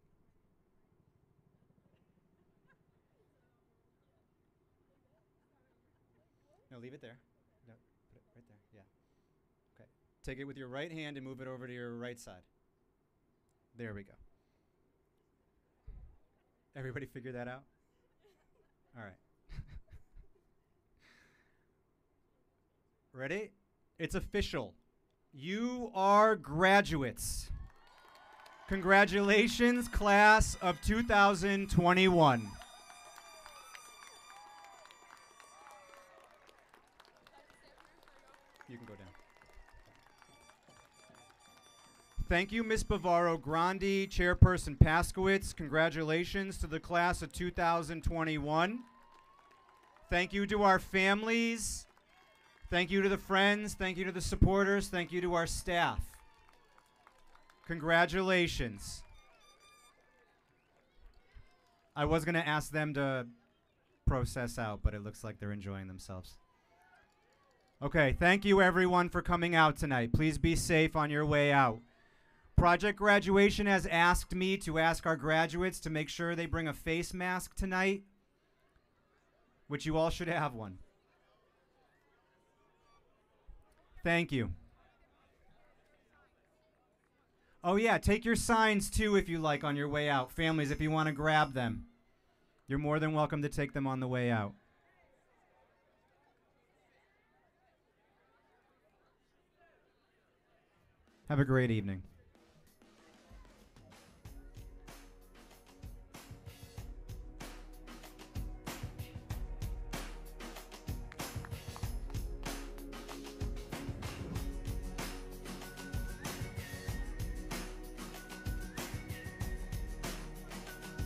No, leave it there. No, put it right there. Yeah. Okay. Take it with your right hand and move it over to your right side. There we go. Everybody figure that out? All right. Ready? It's official. You are graduates. Congratulations, class of 2021. You can go down. Thank you, Ms. Bavaro Grandi, Chairperson Paskowitz. Congratulations to the class of 2021. Thank you to our families. Thank you to the friends. Thank you to the supporters. Thank you to our staff. Congratulations. I was going to ask them to process out, but it looks like they're enjoying themselves. Okay, thank you everyone for coming out tonight. Please be safe on your way out. Project Graduation has asked me to ask our graduates to make sure they bring a face mask tonight, which you all should have one. Thank you. Oh yeah, take your signs too if you like on your way out. Families, if you want to grab them, you're more than welcome to take them on the way out. Have a great evening.